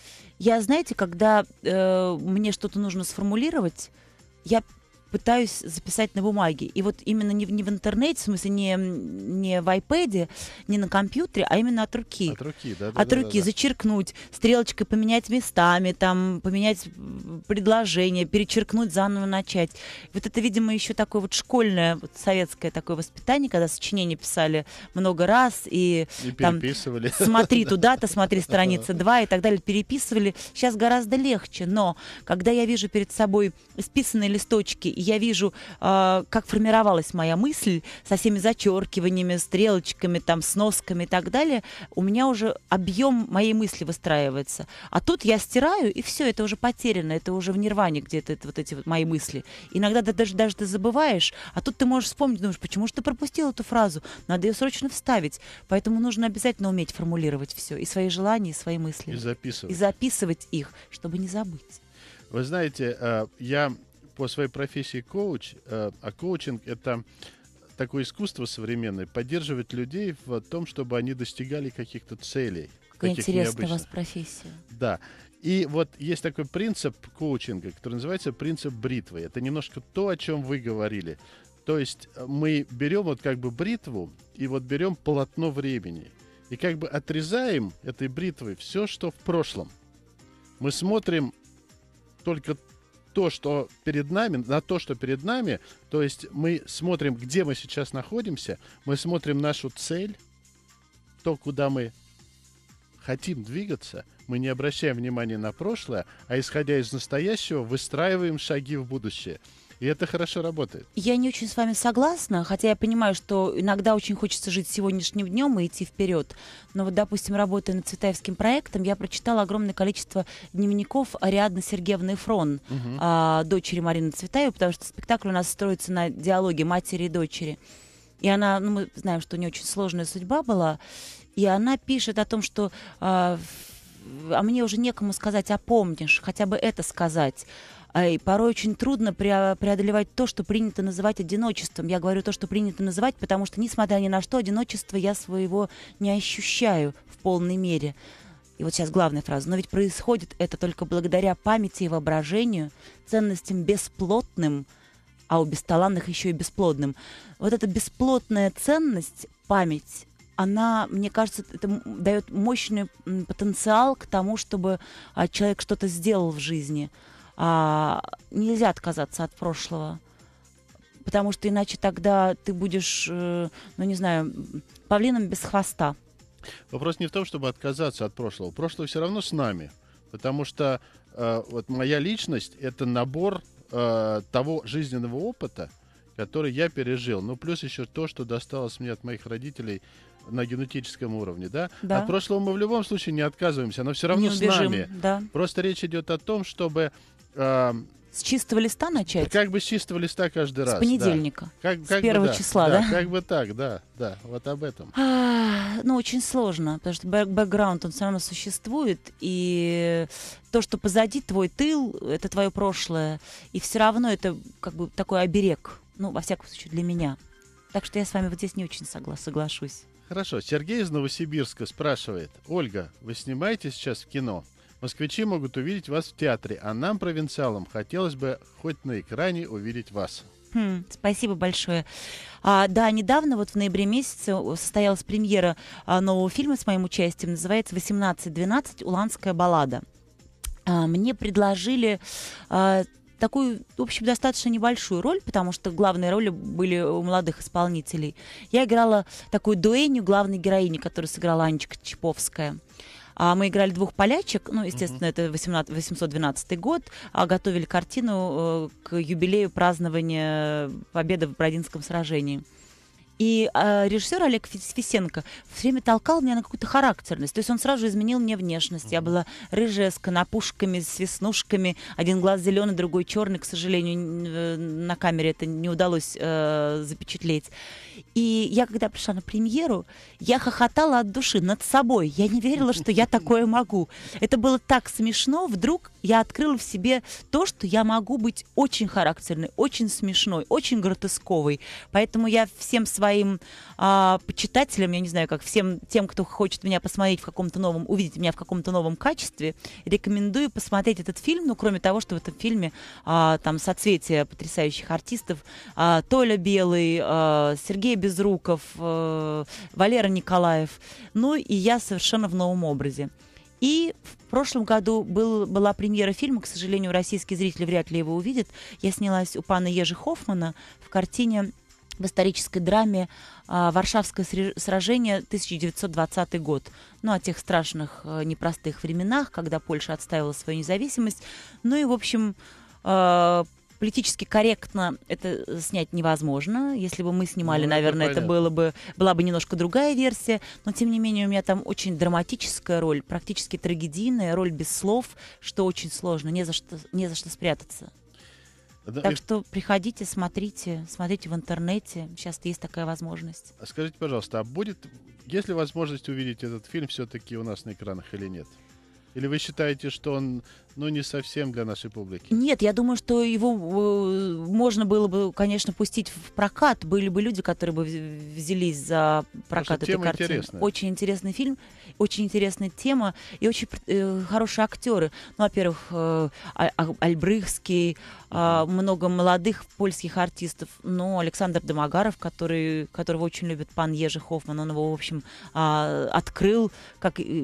Я, знаете, когда э, мне что-то нужно сформулировать, я пытаюсь записать на бумаге. И вот именно не, в- не в интернете, в смысле не, не в iPad, не на компьютере, а именно от руки. От руки, да, да, От да, руки да, да. зачеркнуть, стрелочкой поменять местами, там, поменять м, предложение, перечеркнуть, заново начать. Вот это, видимо, еще такое вот школьное, вот советское такое воспитание, когда сочинения писали много раз, и И там переписывали. смотри туда-то, смотри страница два и так далее, переписывали. Сейчас гораздо легче, но когда я вижу перед собой исписанные листочки, и я вижу, э, как формировалась моя мысль со всеми зачеркиваниями, стрелочками, там, сносками и так далее, у меня уже объем моей мысли выстраивается. А тут я стираю, и все, это уже потеряно, это уже в нирване где-то это, вот эти вот мои мысли. Иногда ты даже, даже ты забываешь, а тут ты можешь вспомнить, думаешь, почему же ты пропустил эту фразу? Надо ее срочно вставить. Поэтому нужно обязательно уметь формулировать все, и свои желания, и свои мысли. И И записывать. записывать их, чтобы не забыть. Вы знаете, э, я по своей профессии коуч, э, а коучинг — это такое искусство современное, поддерживать людей в том, чтобы они достигали каких-то целей. Какая таких интересная у вас необычных. профессия. Да. И вот есть такой принцип коучинга, который называется принцип бритвы. Это немножко то, о чем вы говорили. То есть э, мы берем вот как бы бритву и вот берем полотно времени. И как бы отрезаем этой бритвой все, что в прошлом. Мы смотрим только то, что перед нами, на то, что перед нами. То есть мы смотрим, где мы сейчас находимся. Мы смотрим нашу цель, то, куда мы хотим двигаться. Мы не обращаем внимания на прошлое, а исходя из настоящего, выстраиваем шаги в будущее. И это хорошо работает. Я не очень с вами согласна, хотя я понимаю, что иногда очень хочется жить сегодняшним днем и идти вперед. Но вот, допустим, работая над Цветаевским проектом, я прочитала огромное количество дневников Ариадны Сергеевны Фрон, Мгм. а, дочери Марины Цветаевой, потому что спектакль у нас строится на диалоге матери и дочери. И она, ну, мы знаем, что у нее очень сложная судьба была, и она пишет о том, что а, в- а мне уже некому сказать, а помнишь, хотя бы это сказать. А, И порой очень трудно пре- преодолевать то, что принято называть одиночеством. Я говорю то, что принято называть, потому что, несмотря ни на что, одиночество я своего не ощущаю в полной мере. И вот сейчас главная фраза. Но ведь происходит это только благодаря памяти и воображению, ценностям бесплотным, а у бесталанных еще и бесплодным. Вот эта бесплотная ценность, память, она, мне кажется, это м- дает мощный м, потенциал к тому, чтобы а, человек что-то сделал в жизни. А, нельзя отказаться от прошлого, потому что иначе тогда ты будешь, э, ну не знаю, м, павлином без хвоста. Вопрос не в том, чтобы отказаться от прошлого. Прошлое все равно с нами. Потому что э, вот моя личность — это набор э, того жизненного опыта, который я пережил. Ну, плюс еще то, что досталось мне от моих родителей на генетическом уровне. Да? Да. От прошлого мы в любом случае не отказываемся. Оно все равно Не с убежим, нами. да. Просто речь идет о том, чтобы э, С чистого листа начать? как бы с чистого листа каждый С раз. да. понедельника. Как, С как бы первого да, числа, да? Как бы так, да, да, вот об этом. А, Ну, очень сложно, потому что бэк- бэкграунд, он все равно существует, и то, что позади, твой тыл, это твое прошлое, и все равно это как бы такой оберег, ну, во всяком случае, для меня. Так что я с вами вот здесь не очень согла- соглашусь. Хорошо. Сергей из Новосибирска спрашивает. Ольга, вы снимаете сейчас в кино? Москвичи могут увидеть вас в театре, а нам, провинциалам, хотелось бы хоть на экране увидеть вас. Хм, спасибо большое. А, да, недавно, вот в ноябре месяце, состоялась премьера а, нового фильма с моим участием. Называется «восемнадцать двенадцать. Уланская баллада». А, мне предложили а, такую, в общем, достаточно небольшую роль, потому что главные роли были у молодых исполнителей. Я играла такую дуэнью главной героини, которую сыграла Анечка Чаповская. А мы играли двух полячек, ну, естественно, это восемьсот двенадцатый год, а готовили картину э, к юбилею празднования победы в Бородинском сражении. И э, режиссер Олег Фесенко все время толкал меня на какую-то характерность. То есть он сразу же изменил мне внешность. Я была рыжая, с конопушками, с веснушками. Один глаз зеленый, другой черный. К сожалению, на камере это не удалось э, запечатлеть. И я, когда пришла на премьеру, я хохотала от души над собой. Я не верила, что я такое могу. Это было так смешно. Вдруг я открыла в себе то, что я могу быть очень характерной, очень смешной, очень гротесковой. Поэтому я всем своим а, почитателям, я не знаю, как всем тем, кто хочет меня посмотреть в каком-то новом, увидеть меня в каком-то новом качестве, рекомендую посмотреть этот фильм. Ну, кроме того, что в этом фильме а, там соцветие потрясающих артистов. А, Толя Белый, а, Сергей Безруков, а, Валера Николаев. Ну, и я совершенно в новом образе. И в прошлом году был, была премьера фильма, к сожалению, российские зрители вряд ли его увидят. Я снялась у пана Ежи Хоффмана в картине, в исторической драме а, «Варшавское сражение», тысяча девятьсот двадцатый год. Ну, о тех страшных, а, непростых временах, когда Польша отстаивала свою независимость. Ну и, в общем, а, политически корректно это снять невозможно. Если бы мы снимали, ну, наверное, это, это было бы, была бы немножко другая версия. Но, тем не менее, у меня там очень драматическая роль, практически трагедийная, роль без слов, что очень сложно, не за что, не за что спрятаться. Да, так и... что приходите, смотрите, смотрите в интернете. Сейчас есть такая возможность. Скажите, пожалуйста, а будет, есть ли возможность увидеть этот фильм все-таки у нас на экранах или нет? Или вы считаете, что он, ну, не совсем для нашей публики? Нет, я думаю, что его э, можно было бы, конечно, пустить в прокат. Были бы люди, которые бы взялись за прокат этой картины. Интересная. Очень интересный фильм, очень интересная тема и очень э, хорошие актеры. Ну, во-первых, э, Альбрыхский, э, много молодых польских артистов. Ну, Александр Домогаров, который, которого очень любит пан Ежи Хоффман. Он его, в общем, э, открыл как э,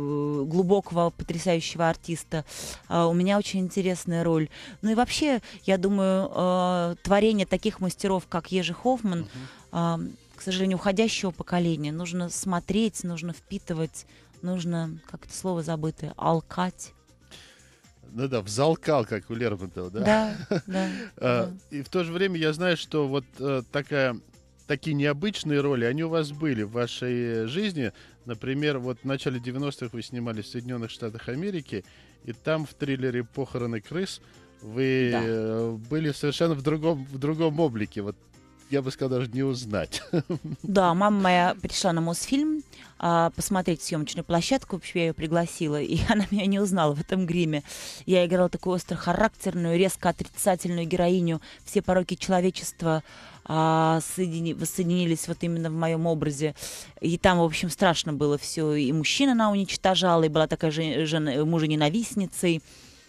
глубокого, потрясающего артиста. Uh, у меня очень интересная роль. Ну и вообще, я думаю, uh, творение таких мастеров, как Ежи Хоффман, uh-huh. uh, к сожалению, уходящего поколения, нужно смотреть, нужно впитывать, нужно, как это слово забытое, алкать. Ну да, взалкал, как у Лермонтова, да? Да, да. uh, и в то же время я знаю, что вот uh, такая... такие необычные роли, они у вас были в вашей жизни. Например, вот в начале девяностых вы снимались в Соединенных Штатах Америки, и там в триллере «Похороны крыс» вы да. были совершенно в другом, в другом облике. Вот я бы сказал, даже не узнать. Да, мама моя пришла на Мосфильм а, посмотреть съемочную площадку, вообще я ее пригласила, и она меня не узнала в этом гриме. Я играла такую острохарактерную, резко отрицательную героиню. Все пороки человечества а, соедини, воссоединились вот именно в моем образе. И там, в общем, страшно было все. И мужчина она уничтожала, и была такая же, жена, мужа-ненавистницей.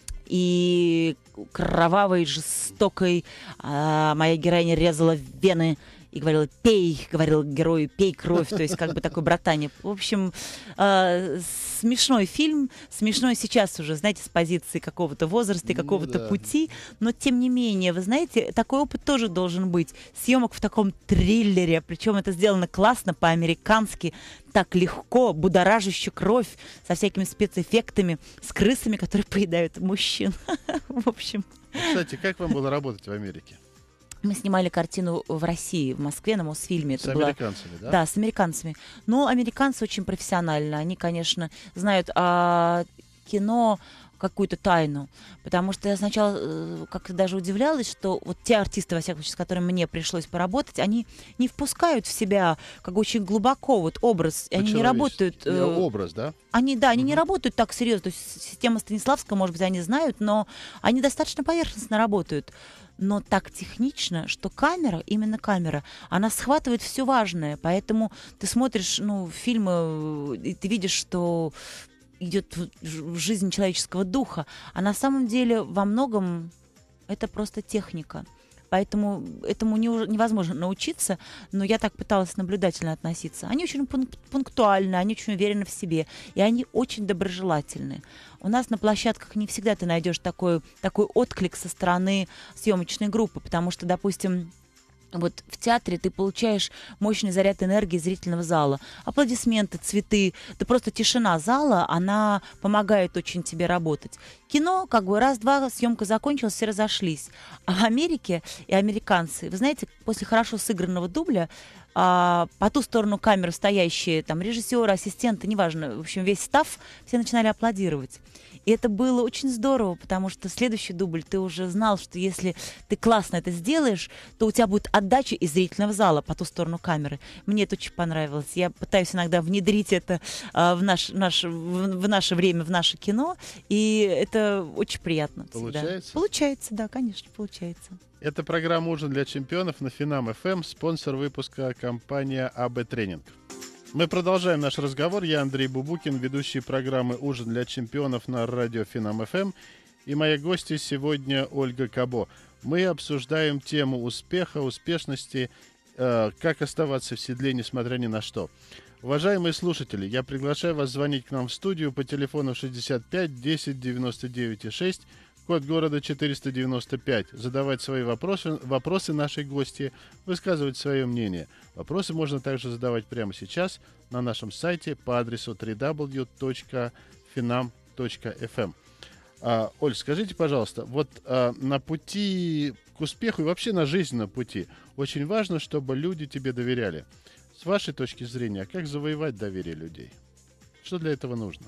И кровавой, жестокой а, моя героиня резала вены и говорила: пей, говорил герою, пей кровь, то есть как бы такое братание. В общем, э, смешной фильм, смешной сейчас уже, знаете, с позиции какого-то возраста и какого-то ну, да. пути, но тем не менее, вы знаете, такой опыт тоже должен быть. Съемок в таком триллере, причем это сделано классно, по-американски, так легко, будоражащую кровь, со всякими спецэффектами, с крысами, которые поедают мужчин. В общем. Кстати, как вам было работать в Америке? Мы снимали картину в России, в Москве, на Мосфильме. С это американцами, было... да? Да, с американцами. Но американцы очень профессионально. Они, конечно, знают о кино какую-то тайну. Потому что я сначала как-то даже удивлялась, что вот те артисты, во всяком случае, с которыми мне пришлось поработать, они не впускают в себя как очень глубоко вот образ. Они не работают... Э, образ, да? Они, да, они угу. не работают так серьезно. То есть система Станиславского, может быть, они знают, но они достаточно поверхностно работают. Но так технично, что камера, именно камера, она схватывает все важное. Поэтому ты смотришь, ну, фильмы, и ты видишь, что идет в жизнь человеческого духа. А на самом деле во многом это просто техника. Поэтому этому не, невозможно научиться, но я так пыталась наблюдательно относиться. Они очень пунктуальны, они очень уверены в себе, и они очень доброжелательны. У нас на площадках не всегда ты найдешь такой, такой отклик со стороны съемочной группы, потому что, допустим, вот в театре ты получаешь мощный заряд энергии зрительного зала. Аплодисменты, цветы, да просто тишина зала, она помогает очень тебе работать. Кино, как бы раз-два, съемка закончилась, все разошлись. А в Америке и американцы, вы знаете, после хорошо сыгранного дубля а, по ту сторону камеры стоящие там режиссеры, ассистенты, неважно, в общем, весь стаф, все начинали аплодировать. И это было очень здорово, потому что следующий дубль ты уже знал, что если ты классно это сделаешь, то у тебя будет отдача из зрительного зала по ту сторону камеры. Мне это очень понравилось. Я пытаюсь иногда внедрить это а, в, наш, наш, в, в наше время, в наше кино, и это очень приятно. Получается? Всегда. Получается, да, конечно, получается. Это программа «Ужин для чемпионов» на Финам эф эм, спонсор выпуска компания эй би Тренинг. Мы продолжаем наш разговор. Я Андрей Бубукин, ведущий программы «Ужин для чемпионов» на радио Финам эф эм. И моя гостья сегодня Ольга Кабо. Мы обсуждаем тему успеха, успешности, э, как оставаться в седле, несмотря ни на что. Уважаемые слушатели, я приглашаю вас звонить к нам в студию по телефону шестьдесят пять десять девяносто девять шесть, код города четыреста девяносто пять, задавать свои вопросы, вопросы нашей гости, высказывать свое мнение. Вопросы можно также задавать прямо сейчас на нашем сайте по адресу дабл ю дабл ю дабл ю точка финам точка эф эм. А, Оль, скажите, пожалуйста, вот а, на пути к успеху и вообще на жизненном пути очень важно, чтобы люди тебе доверяли. С вашей точки зрения, как завоевать доверие людей? Что для этого нужно?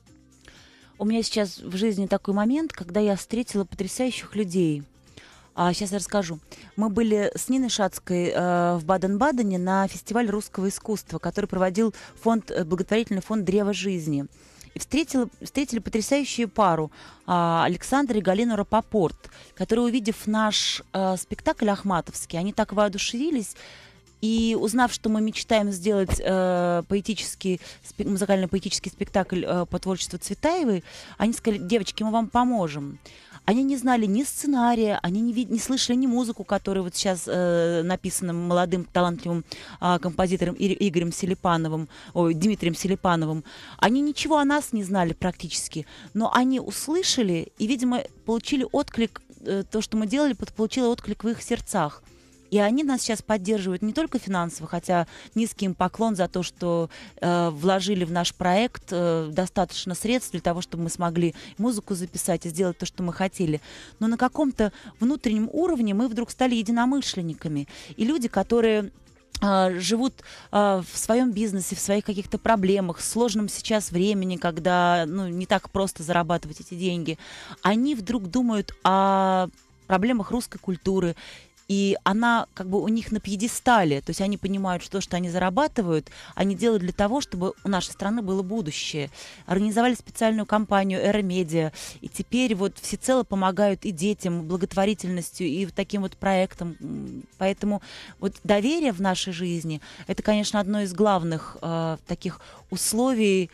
У меня сейчас в жизни такой момент, когда я встретила потрясающих людей. А, сейчас я расскажу. Мы были с Ниной Шацкой э, в Баден-Бадене на фестивале русского искусства, который проводил фонд, благотворительный фонд «Древо жизни». И встретила, встретили потрясающую пару а, Александра и Галину Рапопорт, которые, увидев наш а, спектакль ахматовский, они так воодушевились. И узнав, что мы мечтаем сделать э, поэтический, спе- музыкально-поэтический спектакль э, по творчеству Цветаевой, они сказали: девочки, мы вам поможем. Они не знали ни сценария, они не, вид- не слышали ни музыку, которая вот сейчас э, написана молодым талантливым э, композитором И- Игорем Селипановым, ой, Дмитрием Селипановым. Они ничего о нас не знали практически, но они услышали и, видимо, получили отклик, э, то, что мы делали, получило отклик в их сердцах. И они нас сейчас поддерживают не только финансово, хотя низкий им поклон за то, что э, вложили в наш проект э, достаточно средств для того, чтобы мы смогли музыку записать и сделать то, что мы хотели. Но на каком-то внутреннем уровне мы вдруг стали единомышленниками. И люди, которые э, живут э, в своем бизнесе, в своих каких-то проблемах, в сложном сейчас времени, когда ну, не так просто зарабатывать эти деньги, они вдруг думают о проблемах русской культуры. И она как бы у них на пьедестале, то есть они понимают, что то, что они зарабатывают, они делают для того, чтобы у нашей страны было будущее. Организовали специальную кампанию «Эра Медиа», и теперь вот всецело помогают и детям, благотворительностью, и таким вот проектам. Поэтому вот доверие в нашей жизни – это, конечно, одно из главных э, таких условий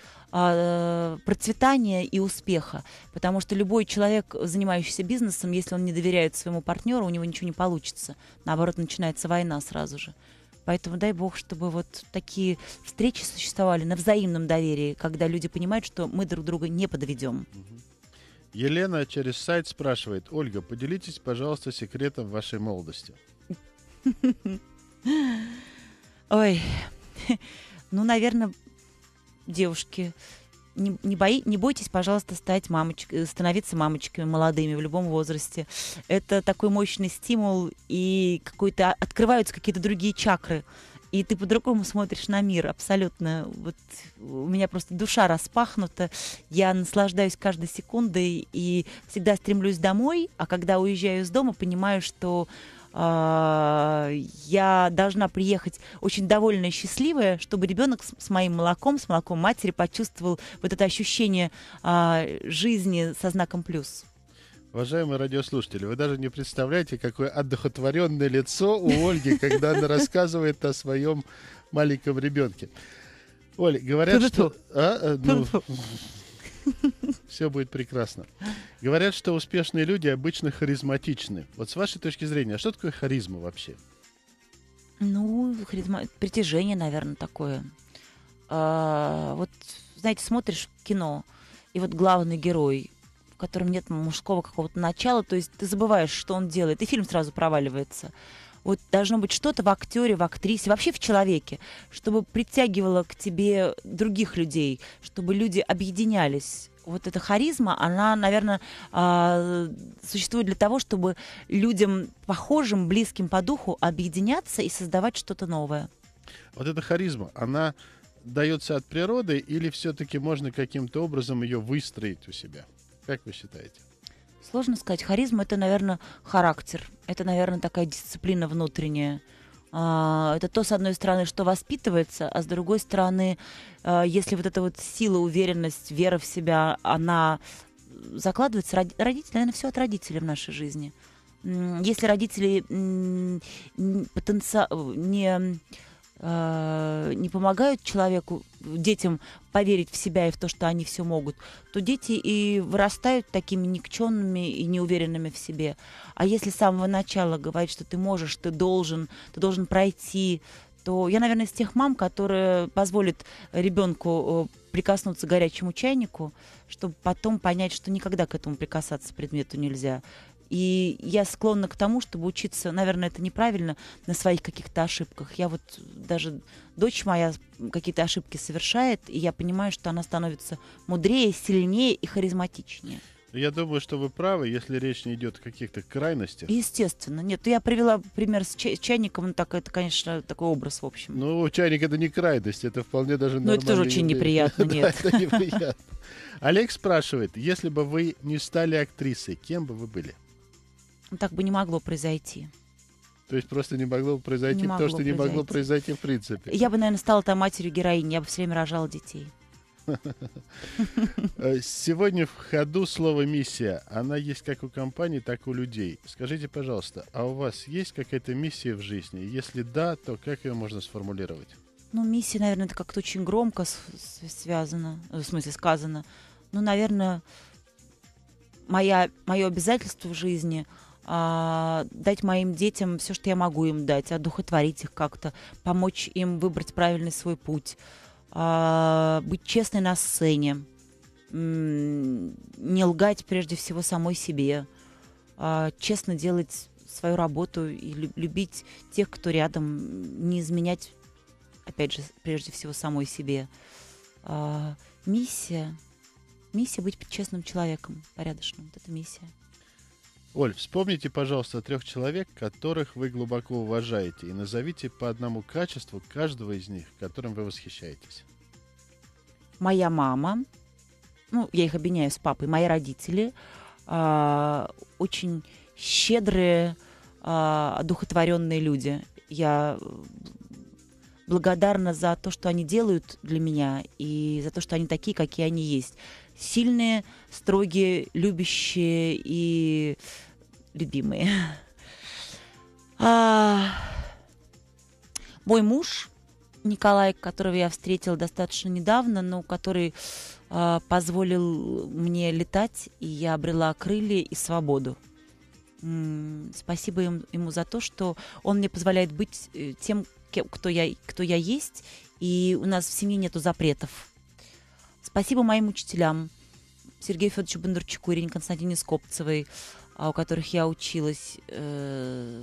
процветания и успеха. Потому что любой человек, занимающийся бизнесом, если он не доверяет своему партнеру, у него ничего не получится. Наоборот, начинается война сразу же. Поэтому дай бог, чтобы вот такие встречи существовали на взаимном доверии, когда люди понимают, что мы друг друга не подведем. Елена через сайт спрашивает: Ольга, поделитесь, пожалуйста, секретом вашей молодости. Ой, ну, наверное, девушки, не, не, бои, не бойтесь, пожалуйста, стать мамочкой, становиться мамочками молодыми в любом возрасте. Это такой мощный стимул, и какой-то открываются какие-то другие чакры. И ты по-другому смотришь на мир, абсолютно. Вот у меня просто душа распахнута, я наслаждаюсь каждой секундой и всегда стремлюсь домой, а когда уезжаю из дома, понимаю, что я должна приехать очень довольная и счастливая, чтобы ребенок с, с моим молоком, с молоком матери почувствовал вот это ощущение а, жизни со знаком плюс. Уважаемые радиослушатели, вы даже не представляете, какое одухотворенное лицо у Ольги, когда она рассказывает о своем маленьком ребенке. Оля, говорят, что... А, ну... Все будет прекрасно. Говорят, что успешные люди обычно харизматичны. Вот с вашей точки зрения, а что такое харизма вообще? Ну, харизма... притяжение, наверное, такое. А, вот, знаете, смотришь кино, и вот главный герой, в котором нет мужского какого-то начала, то есть ты забываешь, что он делает, и фильм сразу проваливается. Вот должно быть что-то в актере, в актрисе, вообще в человеке, чтобы притягивало к тебе других людей, чтобы люди объединялись. Вот эта харизма, она, наверное, существует для того, чтобы людям похожим, близким по духу объединяться и создавать что-то новое. Вот эта харизма, она дается от природы или все-таки можно каким-то образом ее выстроить у себя? Как вы считаете? Сложно сказать. Харизма — это, наверное, характер. Это, наверное, такая дисциплина внутренняя. А, это то, с одной стороны, что воспитывается, а с другой стороны, а, если вот эта вот сила, уверенность, вера в себя, она закладывается, роди- родители, наверное, все от родителей в нашей жизни. М, Если родители м, н- потенци- не, а, не помогают человеку, детям поверить в себя и в то, что они все могут, то дети и вырастают такими никчемными и неуверенными в себе. А если с самого начала говорить, что ты можешь, ты должен, ты должен пройти, то я, наверное, из тех мам, которые позволят ребенку э, прикоснуться к горячему чайнику, чтобы потом понять, что никогда к этому прикасаться предмету нельзя. И я склонна к тому, чтобы учиться, наверное, это неправильно, на своих каких-то ошибках. Я вот даже, дочь моя какие-то ошибки совершает, и я понимаю, что она становится мудрее, сильнее и харизматичнее. Я думаю, что вы правы, если речь не идет о каких-то крайностях. Естественно. Нет, я привела пример с чай- чайником, ну, так, это, конечно, такой образ, в общем. Ну, чайник — это не крайность, это вполне даже Но это нормальное тоже очень явление. неприятно, Да, нет. это неприятно. Олег спрашивает, если бы вы не стали актрисой, кем бы вы были? Ну, так бы не могло произойти. То есть просто не могло бы произойти, Не потому могло что не могло произойти. произойти в принципе. Я бы, наверное, стала там матерью героини, я бы все время рожала детей. Э, Сегодня в ходу слово «миссия». Она есть как у компаний, так и у людей. Скажите, пожалуйста, а у вас есть какая-то миссия в жизни? Если да, то как ее можно сформулировать? Ну, миссия, наверное, это как-то очень громко с- с- связано, э, в смысле сказано. Ну, наверное, моя, мое обязательство в жизни а, дать моим детям все, что я могу им дать, одухотворить их как-то, помочь им выбрать правильный свой путь, а, быть честной на сцене, м, не лгать прежде всего самой себе, а, честно делать свою работу и лю- любить тех, кто рядом, не изменять, опять же, прежде всего самой себе. А, миссия. Миссия быть честным человеком, порядочным. Вот это миссия. Оль, вспомните, пожалуйста, трех человек, которых вы глубоко уважаете, и назовите по одному качеству каждого из них, которым вы восхищаетесь. Моя мама, ну, я их объединяю с папой, мои родители, а, очень щедрые, а, одухотворенные люди. Я э, благодарна за то, что они делают для меня, и за то, что они такие, какие они есть. Сильные, строгие, любящие и любимые. А, Мой муж Николай, которого я встретила достаточно недавно, но который а, позволил мне летать, и я обрела крылья и свободу. М, Спасибо им- ему за то, что он мне позволяет быть э, тем, кем- кто я, кто я есть, и у нас в семье нету запретов. Спасибо моим учителям, Сергею Федоровичу Бондарчуку, Ирине Константине Скопцевой, а, у которых я училась, э,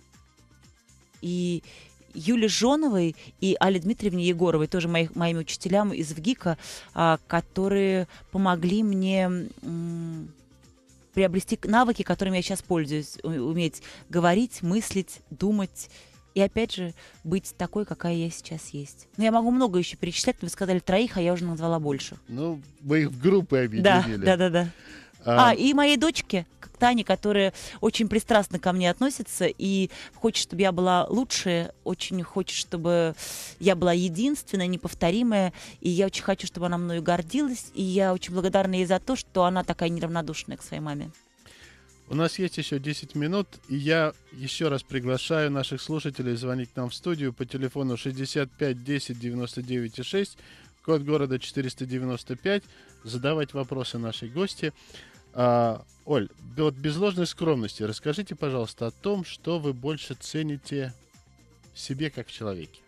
и Юле Жоновой и Алле Дмитриевне Егоровой, тоже моих, моими учителям из ВГИКа, а, которые помогли мне м, приобрести к- навыки, которыми я сейчас пользуюсь, у- уметь говорить, мыслить, думать. И опять же, быть такой, какая я сейчас есть. Но я могу много еще перечислять, но вы сказали троих, а я уже назвала больше. Ну, мы их в группы Да, объединили. да, да, да. А, А, и моей дочке, к Тане, которая очень пристрастно ко мне относится и хочет, чтобы я была лучше, очень хочет, чтобы я была единственная, неповторимая, и я очень хочу, чтобы она мною гордилась, и я очень благодарна ей за то, что она такая неравнодушная к своей маме. У нас есть еще десять минут, и я еще раз приглашаю наших слушателей звонить к нам в студию по телефону шестьдесят пять десять девяносто девять шесть, код города четыреста девяносто пять, задавать вопросы нашей гости. А, Оль, вот без ложной скромности, расскажите, пожалуйста, о том, что вы больше цените в себе как в человеке.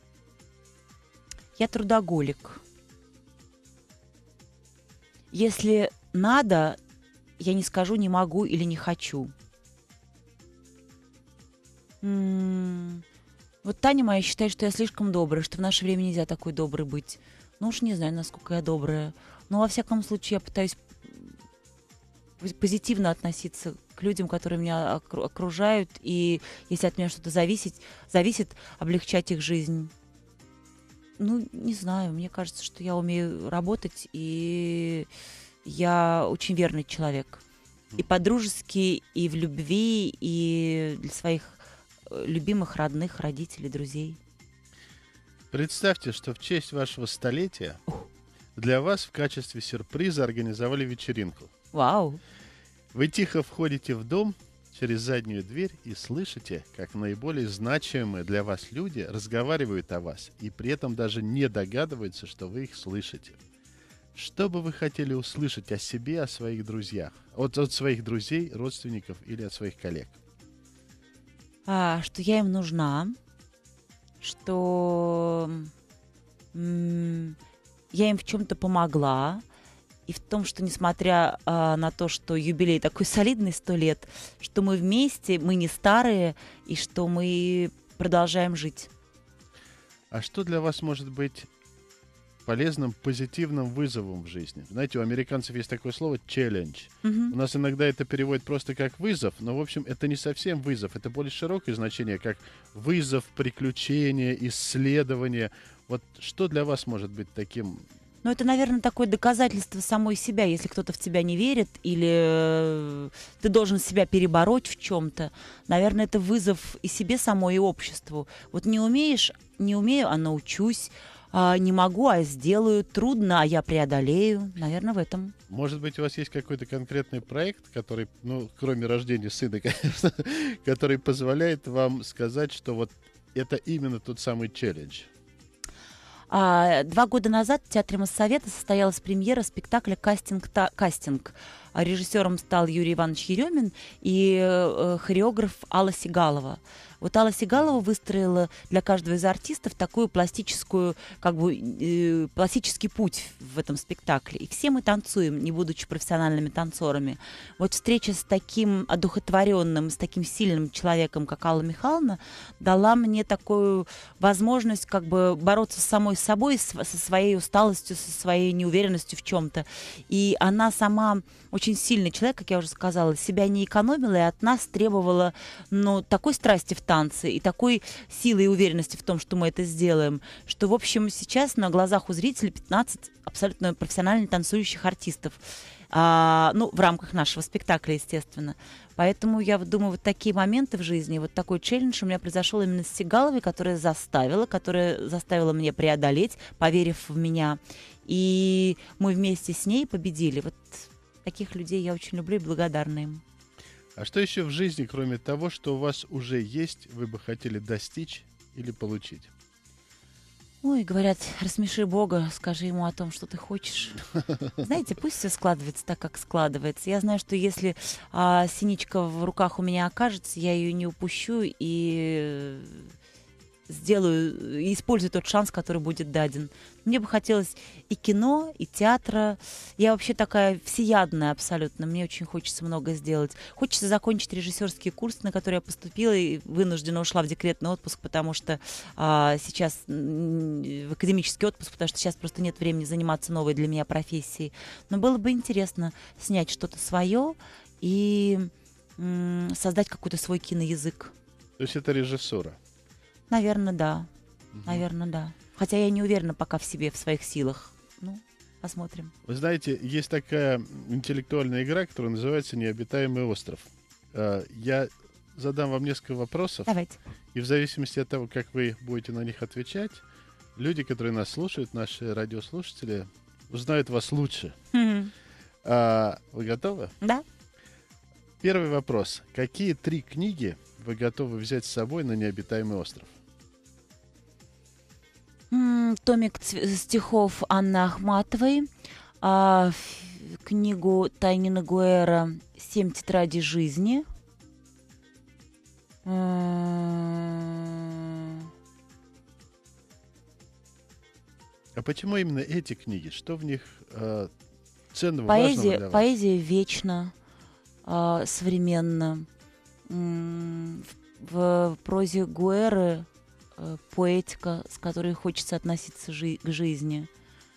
Я трудоголик. Если надо, я не скажу «не могу» или «не хочу». М, Вот Таня моя считает, что я слишком добрая, что в наше время нельзя такой доброй быть. Ну уж не знаю, насколько я добрая. Но во всяком случае я пытаюсь пози- позитивно относиться к людям, которые меня окру- окружают. И если от меня что-то зависит, зависит, облегчать их жизнь. Ну, не знаю, мне кажется, что я умею работать, и я очень верный человек. И по-дружески, и в любви, и для своих э, любимых, родных, родителей, друзей. Представьте, что в честь вашего столетия для вас в качестве сюрприза организовали вечеринку. Вау! Вы тихо входите в дом через заднюю дверь и слышите, как наиболее значимые для вас люди разговаривают о вас, и при этом даже не догадываются, что вы их слышите. Что бы вы хотели услышать о себе, о своих друзьях? От, от своих друзей, родственников или от своих коллег? А, что я им нужна, что м, я им в чем-то помогла, и в том, что несмотря а, на то, что юбилей такой солидный, сто лет, что мы вместе, мы не старые, и что мы продолжаем жить. А что для вас может быть полезным, позитивным вызовом в жизни? Знаете, у американцев есть такое слово «челлендж». Мгм. У нас иногда это переводят просто как вызов, но, в общем, это не совсем вызов. Это более широкое значение, как вызов, приключение, исследование. Вот что для вас может быть таким? Ну, это, наверное, такое доказательство самой себя, если кто-то в тебя не верит, или э, ты должен себя перебороть в чем-то. Наверное, это вызов и себе самой, и обществу. Вот не умеешь, не умею, а научусь. А, не могу, а сделаю. Трудно, а я преодолею. Наверное, в этом. Может быть, у вас есть какой-то конкретный проект, который, ну, кроме рождения сына, конечно, который позволяет вам сказать, что вот это именно тот самый челлендж? А, два года назад в Театре Моссовета состоялась премьера спектакля «Кастинг». та- «Кастинг». А режиссером стал Юрий Иванович Еремин и э, хореограф Алла Сигалова. Вот Алла Сигалова выстроила для каждого из артистов такую пластическую, как бы, э, пластический путь в этом спектакле. И все мы танцуем, не будучи профессиональными танцорами. Вот встреча с таким одухотворенным, с таким сильным человеком, как Алла Михайловна, дала мне такую возможность как бы бороться с самой собой, с- со своей усталостью, со своей неуверенностью в чем-то. И она сама очень сильный человек, как я уже сказала, себя не экономила и от нас требовала, ну, такой страсти в танце и такой силы и уверенности в том, что мы это сделаем, что, в общем, сейчас на глазах у зрителей пятнадцать абсолютно профессионально танцующих артистов. А, ну, в рамках нашего спектакля, естественно. Поэтому я вот думаю, вот такие моменты в жизни, вот такой челлендж у меня произошел именно с Сигаловой, которая заставила, которая заставила меня преодолеть, поверив в меня. И мы вместе с ней победили. Вот таких людей я очень люблю и благодарна им. А что еще в жизни, кроме того, что у вас уже есть, вы бы хотели достичь или получить? Ой, говорят, рассмеши Бога, скажи ему о том, что ты хочешь. Знаете, пусть все складывается так, как складывается. Я знаю, что если а, синичка в руках у меня окажется, я ее не упущу и сделаю, и использую тот шанс, который будет даден. Мне бы хотелось и кино, и театра. Я вообще такая всеядная абсолютно. Мне очень хочется много сделать. Хочется закончить режиссерский курс, на который я поступила и вынуждена ушла в декретный отпуск, потому что а, сейчас м, в академический отпуск, потому что сейчас просто нет времени заниматься новой для меня профессией. Но было бы интересно снять что-то свое и м, создать какой-то свой киноязык. То есть это режиссура? Наверное, да. Мгм. Наверное, да. Хотя я не уверена пока в себе, в своих силах. Ну, посмотрим. Вы знаете, есть такая интеллектуальная игра, которая называется «Необитаемый остров». Э, Я задам вам несколько вопросов, Давайте. и в зависимости от того, как вы будете на них отвечать, люди, которые нас слушают, наши радиослушатели, узнают вас лучше. Мгм. А, Вы готовы? Да? Первый вопрос. Какие три книги вы готовы взять с собой на необитаемый остров? М, Томик ц- стихов Анны Ахматовой, а, ф- книгу Тайнина Гуэра «Семь тетрадей жизни». М, А почему именно эти книги? Что в них э, ценного, важного Поэзия, для вас? поэзия вечна, а, современна. М, В, в прозе Гуэры э, поэтика, с которой хочется относиться жи- к жизни.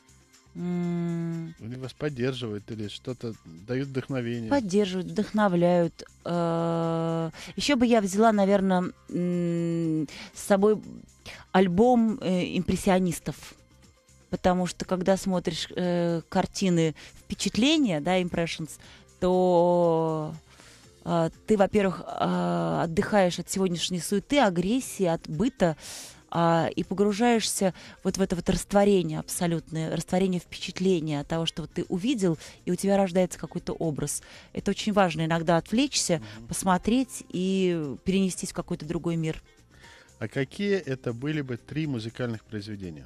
М, Они вас поддерживают или что-то дают вдохновение? Поддерживают, вдохновляют. Э, Еще бы я взяла, наверное, с собой альбом э, импрессионистов. Потому что когда смотришь э, картины впечатления, да, impressions, то э, ты, во-первых, э, отдыхаешь от сегодняшней суеты, агрессии, от быта, а, и погружаешься вот в это вот растворение абсолютное, растворение впечатления от того, что вот ты увидел, и у тебя рождается какой-то образ. Это очень важно иногда отвлечься, Мгм. посмотреть и перенестись в какой-то другой мир. А какие это были бы три музыкальных произведения?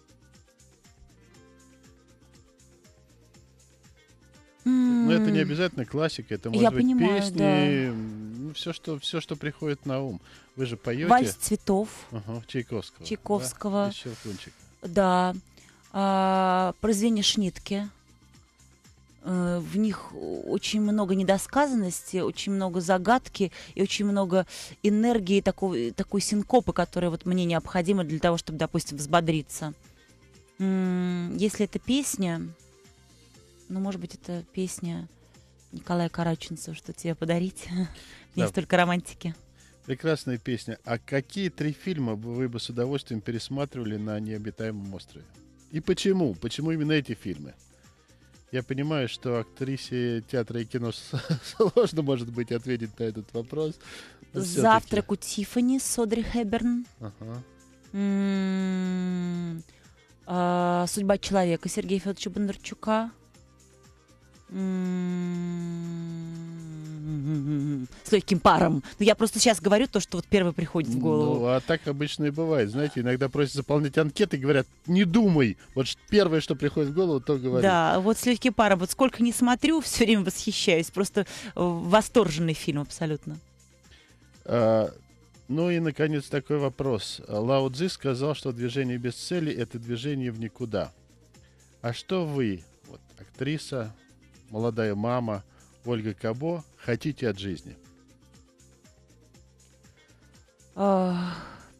Ну, это не М, обязательно классика, это может Я быть понимаю, песни, да. ну, все, что, все, что приходит на ум. Вы же Вальс поете цветов ага, Чайковского, Чайковского. да? Без Щелкунчика. Да, а, произведения Шнитке. Э, В них очень много недосказанности, очень много загадки и очень много энергии, такой, такой синкопы, которая вот мне необходима для того, чтобы, допустим, взбодриться. М, Если это песня, ну, может быть, это песня Николая Караченцева «Что тебе подарить?» Не Да. столько романтики. Прекрасная песня. А какие три фильма бы вы бы с удовольствием пересматривали на необитаемом острове? И почему? Почему именно эти фильмы? Я понимаю, что актрисе театра и кино с- сложно, может быть, ответить на этот вопрос. но всё-таки. «Завтрак у Тиффани» с Одри Хэбберн. Ага. М, а, «Судьба человека» Сергея Федоровича Бондарчука. М, С легким паром. Ну, я просто сейчас говорю то, что вот первое приходит в Ну, голову. а так обычно и бывает. Знаете, иногда просят заполнять анкеты и говорят, не думай. Вот ш- первое, что приходит в голову, то говори. Да, вот с легким паром. Вот сколько не смотрю, все время восхищаюсь. Просто э, восторженный фильм абсолютно. А, ну и, наконец, такой вопрос. Лао Цзи сказал, что движение без цели – это движение в никуда. А что вы, вот, актриса, молодая мама, Ольга Кабо, хотите от жизни? А,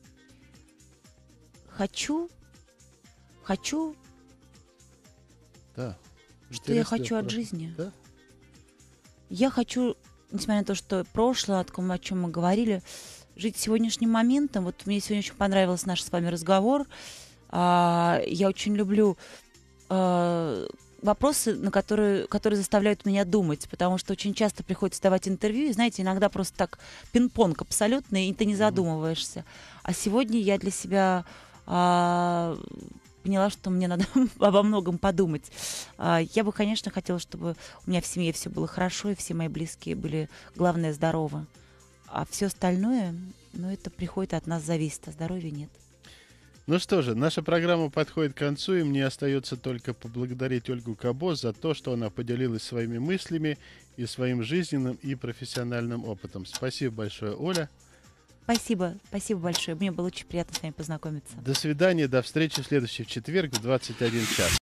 Хочу, хочу, Да. что я Интересный хочу от вопрос. жизни. Да? Я хочу, несмотря на то, что прошлое, о том, о чем мы говорили, жить сегодняшним моментом. Вот мне сегодня очень понравился наш с вами разговор. А, я очень люблю а, вопросы, на которые, которые заставляют меня думать, потому что очень часто приходится давать интервью, и, знаете, иногда просто так пинг-понг абсолютно, и ты не Мгм. задумываешься. А сегодня я для себя а, поняла, что мне надо обо многом подумать. А, я бы, конечно, хотела, чтобы у меня в семье все было хорошо, и все мои близкие были, главное, здоровы. А все остальное, ну, это приходит от нас, зависит, а здоровья нет. Ну что же, наша программа подходит к концу, и мне остается только поблагодарить Ольгу Кабо за то, что она поделилась своими мыслями и своим жизненным и профессиональным опытом. Спасибо большое, Оля. Спасибо, спасибо большое. Мне было очень приятно с вами познакомиться. До свидания, до встречи в следующий четверг в двадцать один час.